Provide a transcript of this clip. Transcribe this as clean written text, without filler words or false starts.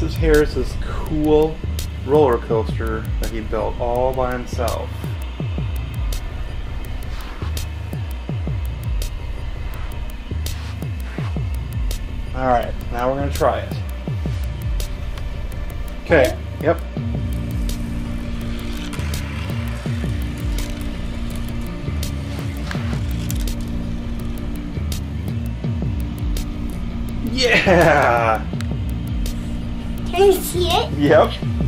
James Harris's cool roller coaster that he built all by himself. Alright, now we're going to try it. Okay, yep. Yeah! Can you see it? Yep.